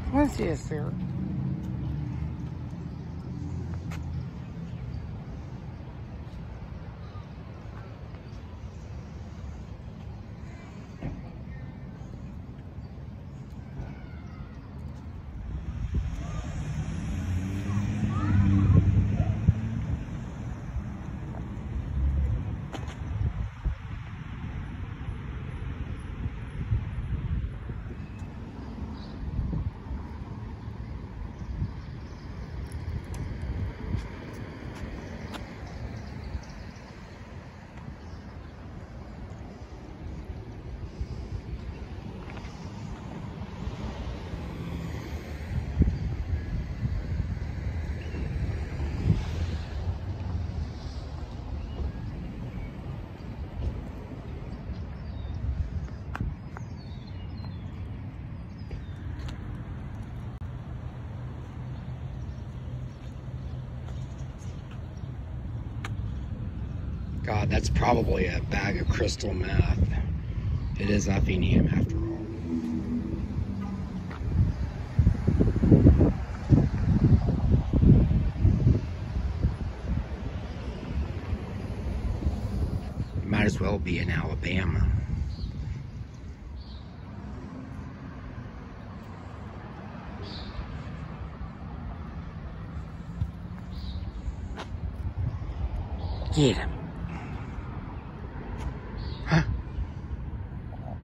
What is there? God, that's probably a bag of crystal meth. It is athenium after all. Might as well be in Alabama. Get him.